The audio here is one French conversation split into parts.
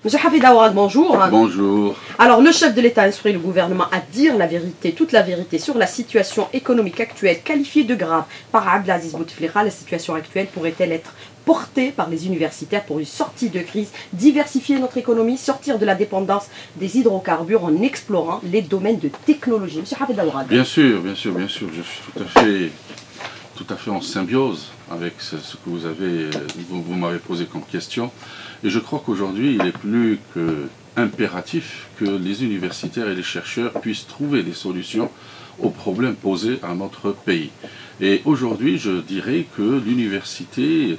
Monsieur Hafid Aouad, bonjour. Bonjour. Alors, le chef de l'État instruit le gouvernement à dire la vérité, toute la vérité sur la situation économique actuelle, qualifiée de grave par Abdelaziz Bouteflika. La situation actuelle pourrait-elle être portée par les universitaires pour une sortie de crise, diversifier notre économie, sortir de la dépendance des hydrocarbures en explorant les domaines de technologie? Monsieur Hafid Aouad. Bien sûr, bien sûr, bien sûr. Je suis tout à fait en symbiose avec ce que vous m'avez posé comme question. Et je crois qu'aujourd'hui, il est plus qu'impératif que les universitaires et les chercheurs puissent trouver des solutions aux problèmes posés à notre pays. Et aujourd'hui, je dirais que l'université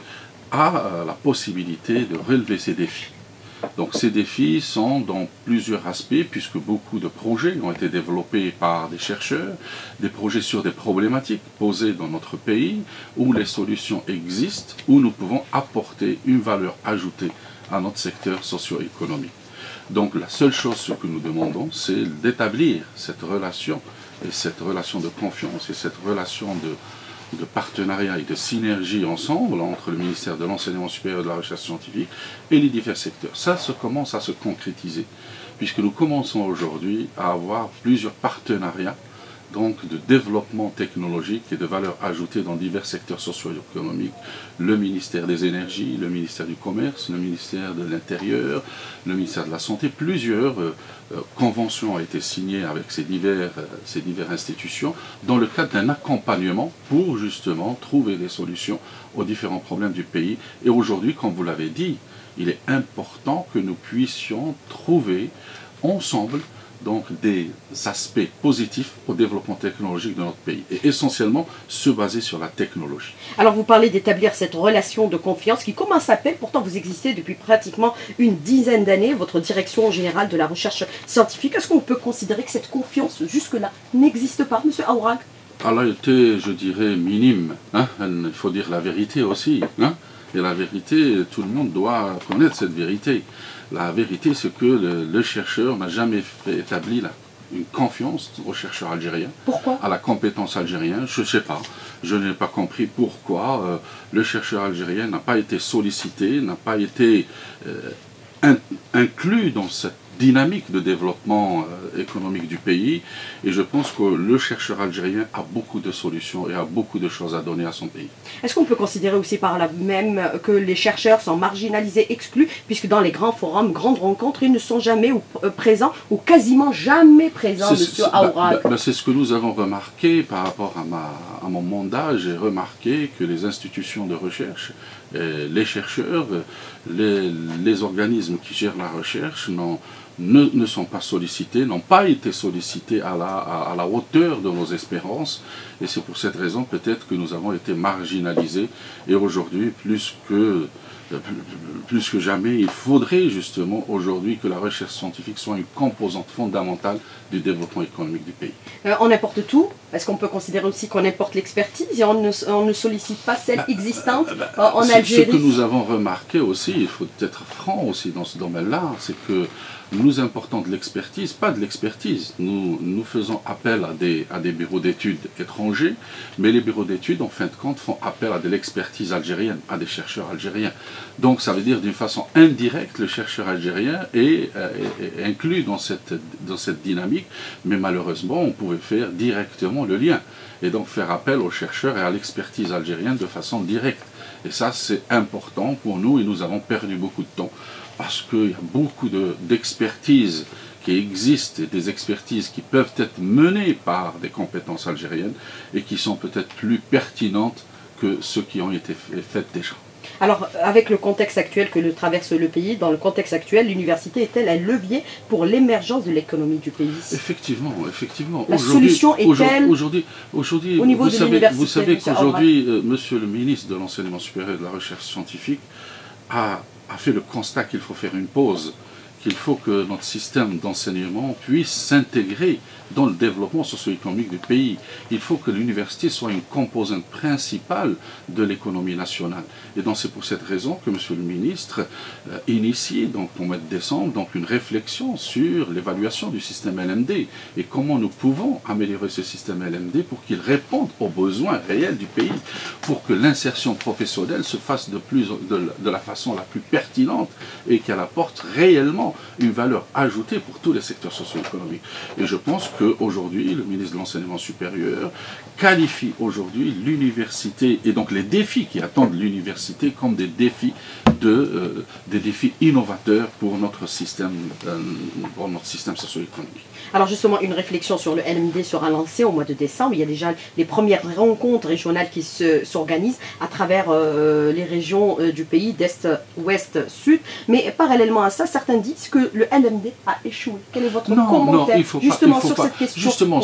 a la possibilité de relever ces défis. Donc ces défis sont dans plusieurs aspects, puisque beaucoup de projets ont été développés par des chercheurs, des projets sur des problématiques posées dans notre pays, où les solutions existent, où nous pouvons apporter une valeur ajoutée à notre secteur socio-économique. Donc la seule chose que nous demandons, c'est d'établir cette relation, et cette relation de confiance, et cette relation de partenariat et de synergie ensemble entre le ministère de l'Enseignement supérieur et de la Recherche scientifique et les divers secteurs. Ça commence à se concrétiser, puisque nous commençons aujourd'hui à avoir plusieurs partenariats donc de développement technologique et de valeur ajoutée dans divers secteurs socio-économiques, le ministère des Énergies, le ministère du Commerce, le ministère de l'Intérieur, le ministère de la Santé. Plusieurs conventions ont été signées avec ces diverses institutions dans le cadre d'un accompagnement pour justement trouver des solutions aux différents problèmes du pays. Et aujourd'hui, comme vous l'avez dit, il est important que nous puissions trouver ensemble donc des aspects positifs au développement technologique de notre pays, et essentiellement se baser sur la technologie. Alors vous parlez d'établir cette relation de confiance qui, comme un s'appelle, pourtant vous existez depuis pratiquement une dizaine d'années, votre direction générale de la recherche scientifique. Est-ce qu'on peut considérer que cette confiance jusque-là n'existe pas, monsieur Aouad? Elle a été, je dirais, minime. Il faut dire la vérité aussi. Et la vérité, tout le monde doit connaître cette vérité. La vérité, c'est que le chercheur n'a jamais établi une confiance aux chercheurs algériens. Pourquoi? À la compétence algérienne, je ne sais pas. Je n'ai pas compris pourquoi le chercheur algérien n'a pas été sollicité, n'a pas été inclus dans cette dynamique de développement économique du pays. Et je pense que le chercheur algérien a beaucoup de solutions et a beaucoup de choses à donner à son pays. Est-ce qu'on peut considérer aussi par là même que les chercheurs sont marginalisés, exclus, puisque dans les grands forums, grandes rencontres, ils ne sont jamais présents ou quasiment jamais présents, monsieur Aouad? C'est ce que nous avons remarqué par rapport à mon mandat. J'ai remarqué que les institutions de recherche, les chercheurs, les organismes qui gèrent la recherche ne sont pas sollicités, n'ont pas été sollicités à la hauteur de nos espérances. Et c'est pour cette raison peut-être que nous avons été marginalisés. Et aujourd'hui, plus que jamais, il faudrait justement aujourd'hui que la recherche scientifique soit une composante fondamentale du développement économique du pays. On importe tout? Est-ce qu'on peut considérer aussi qu'on importe l'expertise et on ne sollicite pas celle existante en Algérie? Ce que nous avons remarqué aussi, il faut être franc aussi dans ce domaine-là, c'est que nous importons de l'expertise, pas de l'expertise. Nous faisons appel à des bureaux d'études étrangers, mais les bureaux d'études, en fin de compte, font appel à de l'expertise algérienne, à des chercheurs algériens. Donc ça veut dire d'une façon indirecte, le chercheur algérien est inclus dans cette dynamique, mais malheureusement, on pouvait faire directement le lien, et donc faire appel aux chercheurs et à l'expertise algérienne de façon directe. Et ça, c'est important pour nous, et nous avons perdu beaucoup de temps, parce qu'il y a beaucoup d'expertises qui existent, et des expertises qui peuvent être menées par des compétences algériennes, et qui sont peut-être plus pertinentes que ceux qui ont été faits déjà. Alors, avec le contexte actuel que traverse le pays, dans le contexte actuel, l'université est-elle un levier pour l'émergence de l'économie du pays? Effectivement, effectivement. La solution est-elle au niveau de l'université? Vous savez qu'aujourd'hui, monsieur le ministre de l'Enseignement supérieur et de la Recherche scientifique a fait le constat qu'il faut faire une pause, qu'il faut que notre système d'enseignement puisse s'intégrer dans le développement socio-économique du pays. Il faut que l'université soit une composante principale de l'économie nationale. Et donc c'est pour cette raison que M. le ministre initie donc, au mois de décembre donc, une réflexion sur l'évaluation du système LMD et comment nous pouvons améliorer ce système LMD pour qu'il réponde aux besoins réels du pays, pour que l'insertion professionnelle se fasse de la façon la plus pertinente et qu'elle apporte réellement une valeur ajoutée pour tous les secteurs socio-économiques. Et je pense qu'aujourd'hui, le ministre de l'Enseignement supérieur qualifie aujourd'hui l'université et donc les défis qui attendent l'université comme des défis innovateurs pour notre système socio-économique. Alors justement, une réflexion sur le LMD sera lancée au mois de décembre. Il y a déjà les premières rencontres régionales qui s'organisent à travers les régions du pays, d'Est, Ouest, Sud. Mais parallèlement à ça, certains disent que le LMD a échoué. Quel est votre commentaire justement sur cette question? Justement,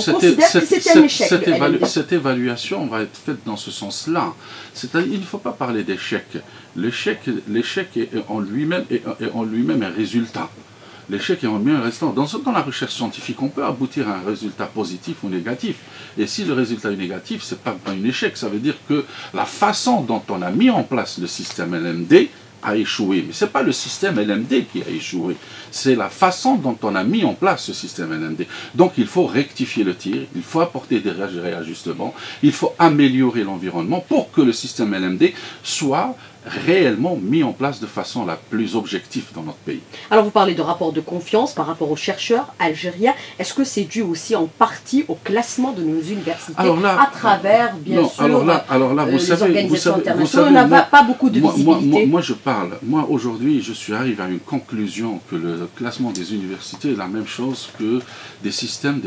cette évaluation va être faite dans ce sens-là. C'est-à-dire, il ne faut pas parler d'échec. L'échec est en lui-même un résultat. L'échec est en lui-même un résultat. Dans la recherche scientifique, on peut aboutir à un résultat positif ou négatif. Et si le résultat est négatif, ce n'est pas un échec. Ça veut dire que la façon dont on a mis en place le système LMD a échoué. Mais ce n'est pas le système LMD qui a échoué, c'est la façon dont on a mis en place ce système LMD. Donc il faut rectifier le tir, il faut apporter des réajustements, il faut améliorer l'environnement pour que le système LMD soit réellement mis en place de façon la plus objective dans notre pays. Alors vous parlez de rapport de confiance par rapport aux chercheurs algériens. Est-ce que c'est dû aussi en partie au classement de nos universités à travers, bien sûr, les organisations internationales? On n'a pas beaucoup de visibilité. Moi aujourd'hui, je suis arrivé à une conclusion que le classement des universités est la même chose que des systèmes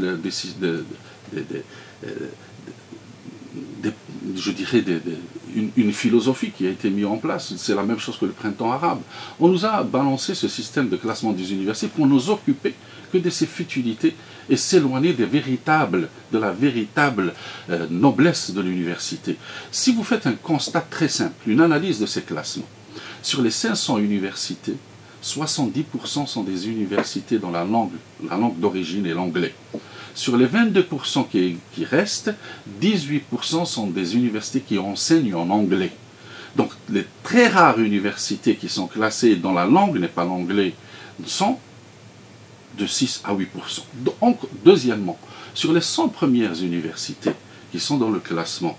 une philosophie qui a été mise en place. C'est la même chose que le printemps arabe. On nous a balancé ce système de classement des universités pour nous occuper que de ces futilités et s'éloigner de la véritable noblesse de l'université. Si vous faites un constat très simple, une analyse de ces classements, sur les 500 universités, 70% sont des universités dans la langue d'origine est l'anglais. Sur les 22% qui restent, 18% sont des universités qui enseignent en anglais. Donc les très rares universités qui sont classées dans la langue n'est pas l'anglais sont de 6 à 8%. Donc, deuxièmement, sur les 100 premières universités qui sont dans le classement,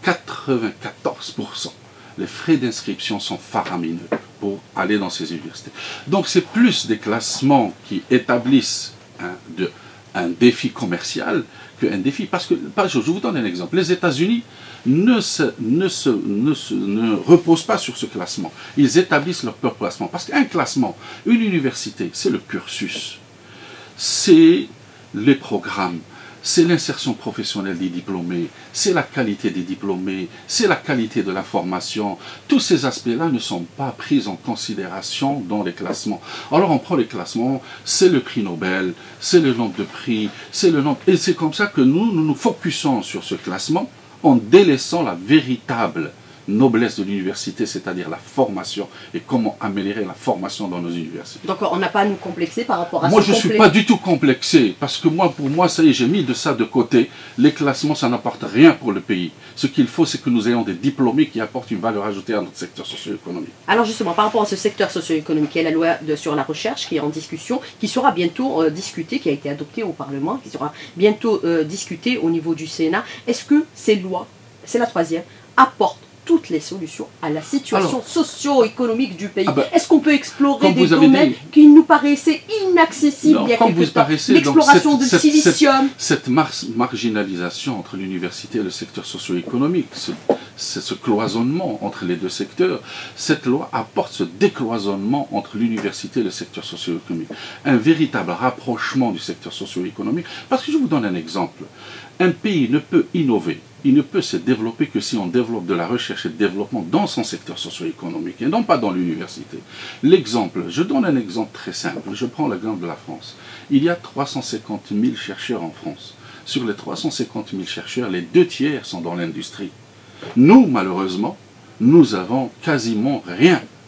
94%, les frais d'inscription sont faramineux pour aller dans ces universités. Donc c'est plus des classements qui établissent un défi commercial qu'un défi. Parce que, je vous donne un exemple, les États-Unis ne reposent pas sur ce classement. Ils établissent leur propre classement. Parce qu'un classement, une université, c'est le cursus, c'est les programmes, c'est l'insertion professionnelle des diplômés, c'est la qualité des diplômés, c'est la qualité de la formation. Tous ces aspects-là ne sont pas pris en considération dans les classements. Alors on prend les classements, c'est le prix Nobel, c'est le nombre de prix, c'est le nombre... Et c'est comme ça que nous focusons sur ce classement en délaissant la véritable noblesse de l'université, c'est-à-dire la formation et comment améliorer la formation dans nos universités. Donc on n'a pas à nous complexer par rapport à ça. Moi je ne suis pas du tout complexé, parce que pour moi, ça y est, j'ai mis ça de côté. Les classements, ça n'apporte rien pour le pays. Ce qu'il faut, c'est que nous ayons des diplômés qui apportent une valeur ajoutée à notre secteur socio-économique. Alors justement, par rapport à ce secteur socio-économique, il y a la loi sur la recherche qui est en discussion, qui sera bientôt discutée, qui a été adoptée au Parlement, qui sera bientôt discutée au niveau du Sénat. Est-ce que ces lois, c'est la troisième, apportent toutes les solutions à la situation socio-économique du pays? Est-ce qu'on peut explorer des domaines qui nous paraissaient inaccessibles il y a quelques temps? L'exploration de silicium. Cette marginalisation entre l'université et le secteur socio-économique, ce cloisonnement entre les deux secteurs, cette loi apporte ce décloisonnement entre l'université et le secteur socio-économique. Un véritable rapprochement du secteur socio-économique. Parce que je vous donne un exemple. Un pays ne peut innover, il ne peut se développer que si on développe de la recherche et de développement dans son secteur socio-économique et non pas dans l'université. L'exemple, je donne un exemple très simple, je prends l'exemple de la France. Il y a 350 000 chercheurs en France. Sur les 350 000 chercheurs, les 2/3 sont dans l'industrie. Nous, malheureusement, nous avons quasiment rien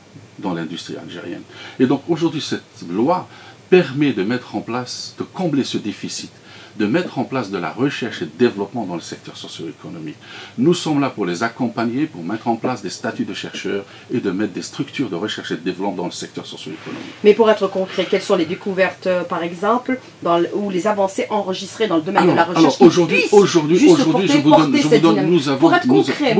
dans l'industrie algérienne. Et donc aujourd'hui, cette loi permet de mettre en place, de combler ce déficit, de mettre en place de la recherche et de développement dans le secteur socio-économique. Nous sommes là pour les accompagner, pour mettre en place des statuts de chercheurs et de mettre des structures de recherche et de développement dans le secteur socio-économique. Mais pour être concret, quelles sont les découvertes, par exemple, ou les avancées enregistrées dans le domaine de la recherche aujourd'hui, je vous donne, nous avons, pour être concret,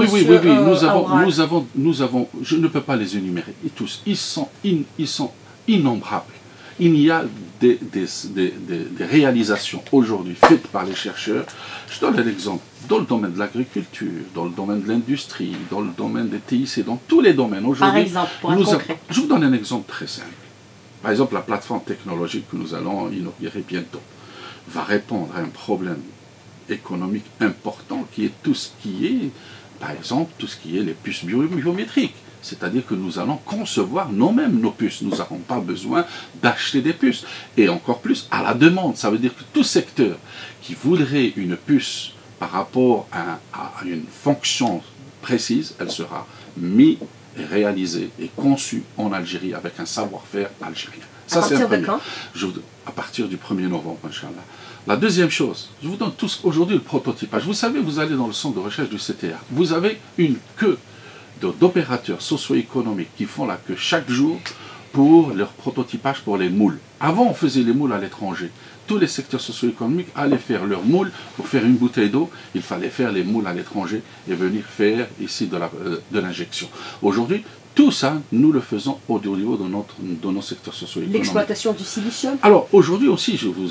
nous avons, je ne peux pas les énumérer, et tous, ils sont innombrables. Il y a des réalisations aujourd'hui faites par les chercheurs. Je donne un exemple. Dans le domaine de l'agriculture, dans le domaine de l'industrie, dans le domaine des TIC, dans tous les domaines aujourd'hui. Par exemple, pour être concret. Je vous donne un exemple très simple. Par exemple, la plateforme technologique que nous allons inaugurer bientôt va répondre à un problème économique important qui est tout ce qui est, par exemple, tout ce qui est les puces biométriques. C'est-à-dire que nous allons concevoir nous-mêmes nos puces. Nous n'avons pas besoin d'acheter des puces. Et encore plus, à la demande. Ça veut dire que tout secteur qui voudrait une puce par rapport à une fonction précise, elle sera mise et réalisée et conçue en Algérie avec un savoir-faire algérien. Ça, à partir de quand? À partir du 1er novembre, Inch'Allah. La deuxième chose, je vous donne tous aujourd'hui le prototypage. Vous savez, vous allez dans le centre de recherche du CTA. Vous avez une queue d'opérateurs socio-économiques qui font la queue chaque jour pour leur prototypage pour les moules. Avant, on faisait les moules à l'étranger. Tous les secteurs socio-économiques allaient faire leurs moules pour faire une bouteille d'eau. Il fallait faire les moules à l'étranger et venir faire ici de l'injection. Aujourd'hui, tout ça, nous le faisons au niveau de nos secteurs socio-économiques. L'exploitation du silicium? Alors, aujourd'hui aussi, vous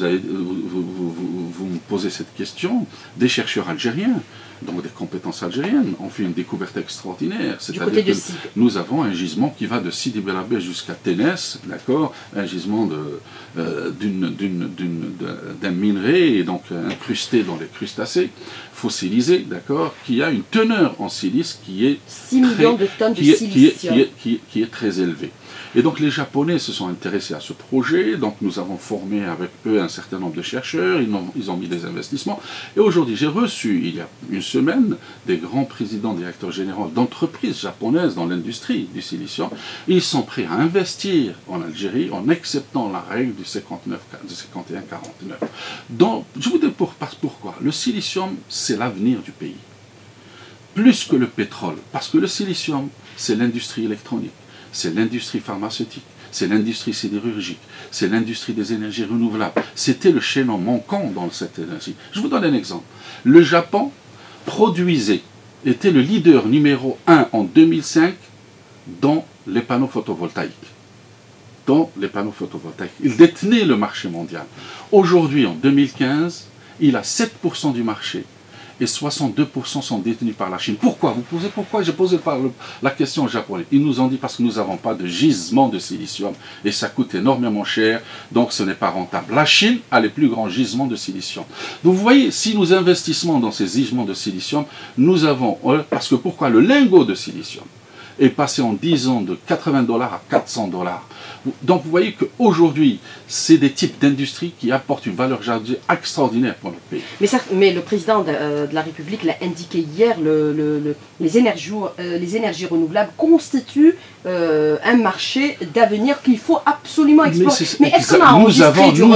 me posez cette question, des chercheurs algériens, donc des compétences algériennes, ont fait une découverte extraordinaire. C'est-à-dire que nous avons un gisement qui va de Sidi Bel Abbès jusqu'à Ténès, d'accord, un gisement d'un minerai, donc incrusté dans les crustacés, fossilisé, d'accord, qui a une teneur en silice qui est 6 millions de tonnes de silicium. Qui est très élevée. Et donc les Japonais se sont intéressés à ce projet, donc nous avons formé avec eux un certain nombre de chercheurs, ils ont mis des investissements. Et aujourd'hui, j'ai reçu, il y a une semaine, des grands présidents, directeurs généraux d'entreprises japonaises dans l'industrie du silicium. Et ils sont prêts à investir en Algérie en acceptant la règle du 51-49. Donc, je vous dis pourquoi. Le silicium, c'est l'avenir du pays. Plus que le pétrole, parce que le silicium, c'est l'industrie électronique, c'est l'industrie pharmaceutique, c'est l'industrie sidérurgique, c'est l'industrie des énergies renouvelables. C'était le chaînon manquant dans cette énergie. Je vous donne un exemple. Le Japon était le leader numéro 1 en 2005 dans les panneaux photovoltaïques. Il détenait le marché mondial. Aujourd'hui, en 2015, il a 7% du marché. Et 62% sont détenus par la Chine. Pourquoi? Vous posez pourquoi? J'ai posé la question aux Japonais. Ils nous ont dit parce que nous n'avons pas de gisement de silicium et ça coûte énormément cher, donc ce n'est pas rentable. La Chine a les plus grands gisements de silicium. Donc vous voyez, si nous investissons dans ces gisements de silicium, nous avons, parce que pourquoi? Le lingot de silicium est passé en 10 ans de $80 à $400. Donc vous voyez qu'aujourd'hui, c'est des types d'industries qui apportent une valeur ajoutée extraordinaire pour notre pays. Mais le président de la République l'a indiqué hier, les énergies renouvelables constituent un marché d'avenir qu'il faut absolument explorer. Mais est-ce qu'on a enregistré du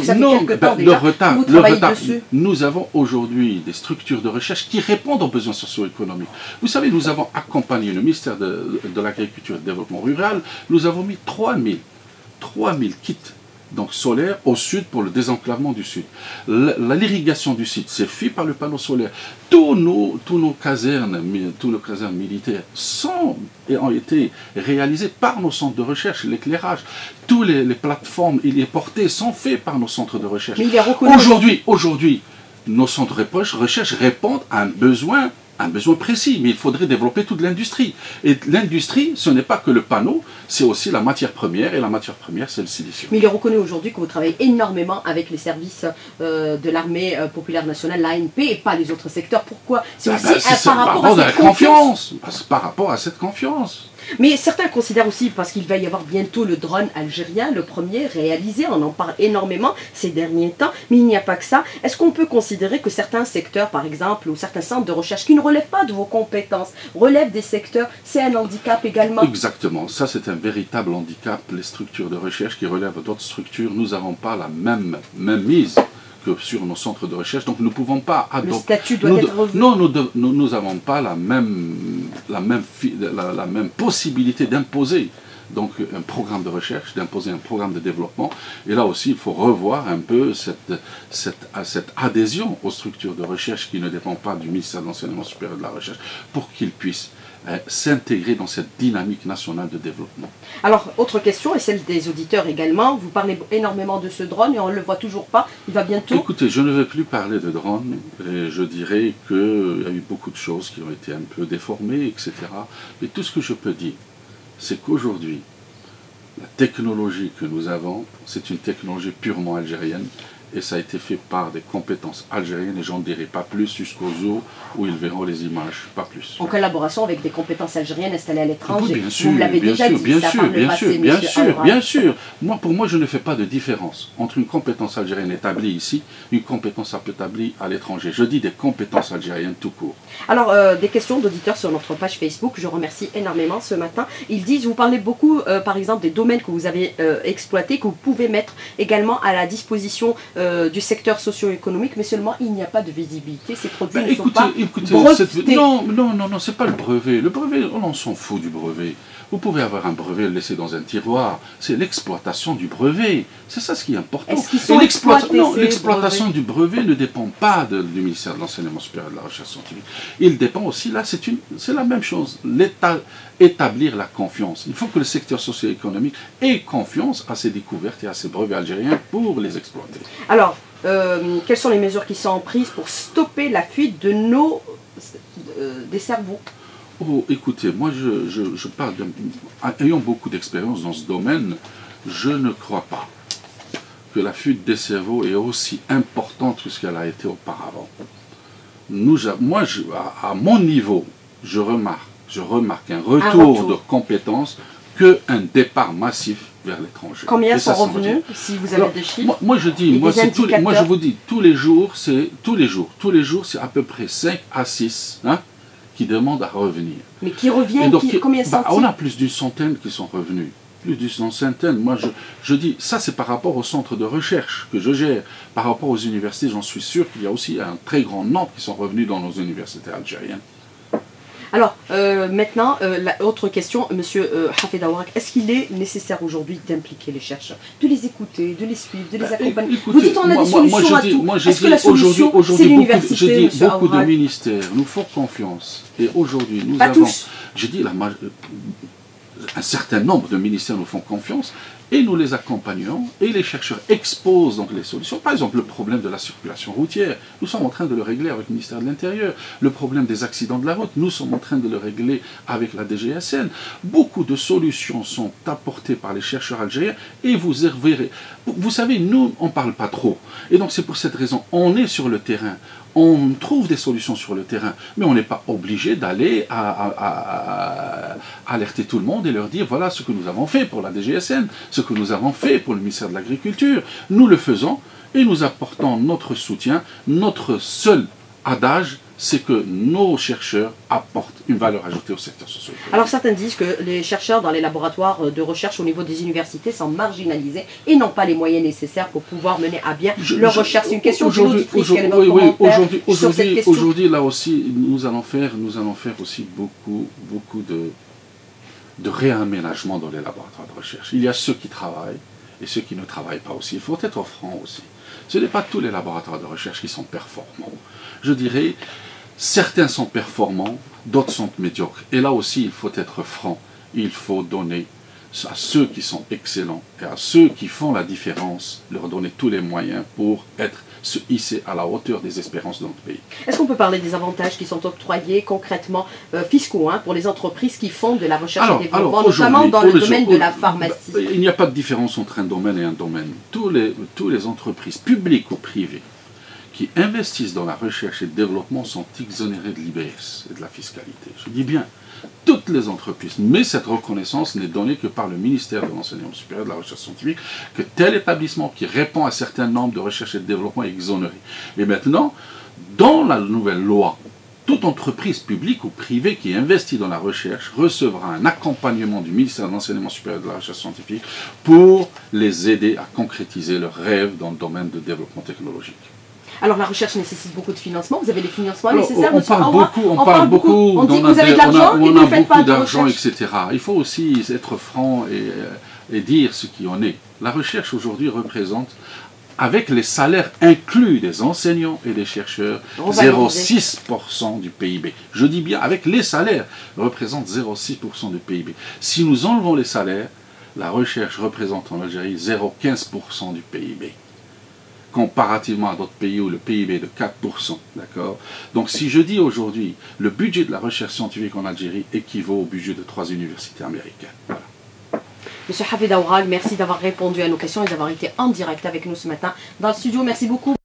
retard? Nous avons aujourd'hui des structures de recherche qui répondent aux besoins socio-économiques. Vous savez, nous avons accompagné le ministère de l'Agriculture et du Développement Rural, nous avons mis 3000 kits donc solaires au sud pour le désenclavement du sud. L'irrigation du sud, c'est fait par le panneau solaire. Tous nos casernes militaires ont été réalisés par nos centres de recherche, l'éclairage. Tous les plateformes héliportées sont faits par nos centres de recherche. Aujourd'hui, nos centres de recherche répondent à un besoin précis, mais il faudrait développer toute l'industrie. Et l'industrie, ce n'est pas que le panneau, c'est aussi la matière première, et la matière première, c'est le silicium. Mais il est reconnu aujourd'hui que vous travaillez énormément avec les services de l'armée populaire nationale, l'ANP, et pas les autres secteurs. Pourquoi? C'est aussi par rapport à cette confiance. Par rapport à cette confiance. Mais certains considèrent aussi, parce qu'il va y avoir bientôt le drone algérien, le premier réalisé, on en parle énormément ces derniers temps, mais il n'y a pas que ça. Est-ce qu'on peut considérer que certains secteurs, par exemple, ou certains centres de recherche qui ne relève pas de vos compétences, relève des secteurs, c'est un handicap également. Exactement, ça c'est un véritable handicap, les structures de recherche qui relèvent d'autres structures, nous n'avons pas la même mise que sur nos centres de recherche, donc nous ne pouvons pas adopter... Le statut doit être revu. Non, nous n'avons pas la même possibilité d'imposer donc un programme de recherche, d'imposer un programme de développement. Et là aussi, il faut revoir un peu cette adhésion aux structures de recherche qui ne dépend pas du ministère de l'Enseignement supérieur et de la Recherche pour qu'ils puissent s'intégrer dans cette dynamique nationale de développement. Alors, autre question, et celle des auditeurs également. Vous parlez énormément de ce drone et on ne le voit toujours pas. Il va bientôt... Écoutez, je ne vais plus parler de drone. Et je dirais qu'il y a eu beaucoup de choses qui ont été un peu déformées, etc. Mais tout ce que je peux dire, c'est qu'aujourd'hui, la technologie que nous avons, c'est une technologie purement algérienne. Et ça a été fait par des compétences algériennes, et j'en dirai pas plus jusqu'au jour où ils verront les images, pas plus. En collaboration avec des compétences algériennes installées à l'étranger. Oui, bien sûr, vous l'avez déjà dit, bien sûr. Pour moi, je ne fais pas de différence entre une compétence algérienne établie ici, une compétence établie à l'étranger. Je dis des compétences algériennes tout court. Alors, des questions d'auditeurs sur notre page Facebook, je remercie énormément ce matin. Ils disent, vous parlez beaucoup, par exemple, des domaines que vous avez exploités, que vous pouvez mettre également à la disposition du secteur socio-économique, mais seulement il n'y a pas de visibilité. Ces produits ne sont pas brevetés. Non, c'est pas le brevet. Le brevet, on s'en fout du brevet. Vous pouvez avoir un brevet, le laisser dans un tiroir. C'est l'exploitation du brevet. C'est ça ce qui est important. Est-ce qu'ils sont exploités? Non, l'exploitation du brevet ne dépend pas du ministère de l'Enseignement supérieur et de la Recherche scientifique. Il dépend aussi, là, c'est la même chose. L'État, établir la confiance. Il faut que le secteur socio-économique ait confiance à ses découvertes et à ses brevets algériens pour les exploiter. Alors, quelles sont les mesures qui sont prises pour stopper la fuite de des cerveaux? Oh, écoutez, moi je parle ayant beaucoup d'expérience dans ce domaine, je ne crois pas que la fuite des cerveaux est aussi importante que ce qu'elle a été auparavant. Moi, à mon niveau, je remarque un retour de compétences qu'un départ massif vers l'étranger. Combien sont revenus, si vous avez des chiffres? Moi je vous dis, tous les jours, c'est à peu près 5 à 6 qui demandent à revenir. Mais qui reviennent, combien sont-ils? On a plus d'une centaine qui sont revenus. Plus d'une centaine. Moi, je dis, ça c'est par rapport au centre de recherche que je gère. Par rapport aux universités, j'en suis sûr qu'il y a aussi un très grand nombre qui sont revenus dans nos universités algériennes. Alors, maintenant, autre question, Monsieur Hafid Aouarak, est-ce qu'il est nécessaire aujourd'hui d'impliquer les chercheurs, de les écouter, de les suivre, de les accompagner? Vous dites on a des solutions à tout. Est-ce que la solution, c'est l'université? Je dis, beaucoup de ministères nous font confiance. Et aujourd'hui, nous avons... Je dis, un certain nombre de ministères nous font confiance. Et nous les accompagnons, et les chercheurs exposent donc les solutions. Par exemple, le problème de la circulation routière, nous sommes en train de le régler avec le ministère de l'Intérieur. Le problème des accidents de la route, nous sommes en train de le régler avec la DGSN. Beaucoup de solutions sont apportées par les chercheurs algériens, et vous verrez. Vous savez, nous, on ne parle pas trop. Et donc c'est pour cette raison, on est sur le terrain. On trouve des solutions sur le terrain, mais on n'est pas obligé d'aller alerter tout le monde et leur dire voilà ce que nous avons fait pour la DGSN, ce que nous avons fait pour le ministère de l'Agriculture. Nous le faisons et nous apportons notre soutien. Notre seul adage, c'est que nos chercheurs apportent une valeur ajoutée au secteur socio-économique. Alors certains disent que les chercheurs dans les laboratoires de recherche au niveau des universités sont marginalisés et n'ont pas les moyens nécessaires pour pouvoir mener à bien leur recherche. C'est une question de l'auditrice. Aujourd'hui, là aussi, nous allons faire aussi beaucoup de réaménagement dans les laboratoires de recherche. Il y a ceux qui travaillent et ceux qui ne travaillent pas aussi. Il faut être franc aussi. Ce n'est pas tous les laboratoires de recherche qui sont performants. Je dirais, certains sont performants, d'autres sont médiocres. Et là aussi, il faut être franc. Il faut donner à ceux qui sont excellents et à ceux qui font la différence, leur donner tous les moyens pour se hisser à la hauteur des espérances de notre pays. Est-ce qu'on peut parler des avantages qui sont octroyés concrètement fiscaux pour les entreprises qui font de la recherche et développement, notamment dans le domaine de la pharmacie? Il n'y a pas de différence entre un domaine et un domaine. Tous les entreprises publiques ou privées qui investissent dans la recherche et le développement sont exonérés de l'IBS et de la fiscalité. Je dis bien, toutes les entreprises, mais cette reconnaissance n'est donnée que par le ministère de l'Enseignement supérieur et de la Recherche scientifique, que tel établissement qui répond à certains normes de recherche et de développement est exonéré. Et maintenant, dans la nouvelle loi, toute entreprise publique ou privée qui investit dans la recherche recevra un accompagnement du ministère de l'Enseignement supérieur et de la Recherche scientifique pour les aider à concrétiser leurs rêves dans le domaine de développement technologique. Alors la recherche nécessite beaucoup de financement, vous avez les financements Alors, nécessaires? on parle beaucoup, on dit que vous avez de l'argent et on vous a ne faites pas beaucoup de d'argent, recherche. etc. Il faut aussi être franc et dire ce qui en est. La recherche aujourd'hui représente, avec les salaires inclus des enseignants et des chercheurs, 0,6% du PIB. Je dis bien, avec les salaires, représente 0,6% du PIB. Si nous enlevons les salaires, la recherche représente en Algérie 0,15% du PIB. Comparativement à d'autres pays où le PIB est de 4%. D'accord? Donc si je dis aujourd'hui, le budget de la recherche scientifique en Algérie équivaut au budget de 3 universités américaines. Voilà. Monsieur Hafid Aouarag, merci d'avoir répondu à nos questions et d'avoir été en direct avec nous ce matin dans le studio. Merci beaucoup.